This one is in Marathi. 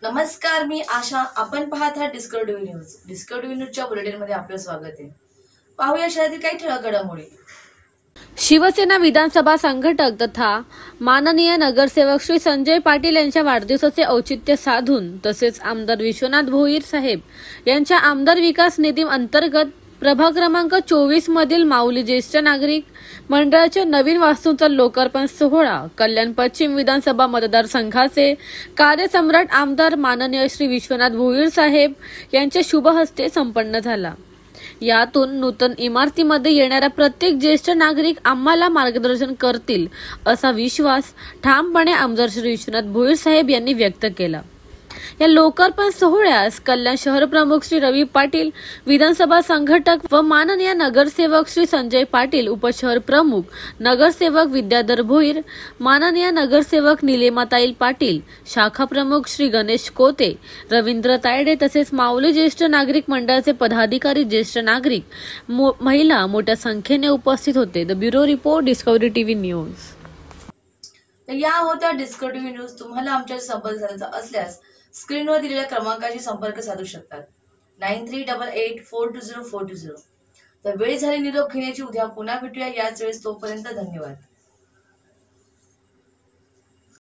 नमस्कार, मी आशा. आपण पाहत आहात डिस्कवरी न्यूज. डिस्कवरी न्यूजच्या बुलेटिनमध्ये आपलं स्वागत आहे. पाहूया शहरातील काही ठळक घडामोडी. शिवसेना विधानसभा संघटक तथा माननीय नगरसेवक श्री संजय पाटील यांच्या वाढदिवसाचे औचित्य साधून तसेच आमदार विश्वनाथ भोईर साहेब यांच्या आमदार विकास निधी अंतर्गत प्रभाग क्रमांक 24 मधील माऊली ज्येष्ठ नागरिक मंडळाच्या नवीन वास्तूंचा लोकार्पण सोहळा कल्याण पश्चिम विधानसभा मतदारसंघाचे कार्यसम्राट आमदार माननीय श्री विश्वनाथ भोईर साहेब यांच्या शुभ हस्ते संपन्न झाला. यातून नूतन इमारतीमध्ये येणारा प्रत्येक ज्येष्ठ नागरिक आम्हाला मार्गदर्शन करतील असा विश्वास ठामपणे आमदार श्री विश्वनाथ भोईर साहेब यांनी व्यक्त केला. या लोकार्पण सोहळ्यास कल्याण शहर प्रमुख श्री रवी पाटील, विधानसभा संघटक व माननीय नगरसेवक श्री संजय पाटील, उपशहर प्रमुख नगरसेवक विद्याधर भोईर, माननीय नगरसेवक निलेमाताई पाटील, शाखा प्रमुख श्री गणेश कोते, रवींद्र तायडे तसेच माऊली ज्येष्ठ नागरिक मंडळाचे पदाधिकारी, ज्येष्ठ नागरिक, महिला मोठ्या संख्येने उपस्थित होते. The bureau report, Discovery TV news. या होत्या डिस्कवरी न्यूज. तुम्हाला आमच्याशी संपर्क साधायचा असल्यास स्क्रीनवर दिलेल्या क्रमांकाशी संपर्क साधू शकतात. 9388420420. तर वेळ झाली निरोप घेण्याची. उद्या पुन्हा भेटूया याच वेळेस. तोपर्यंत धन्यवाद.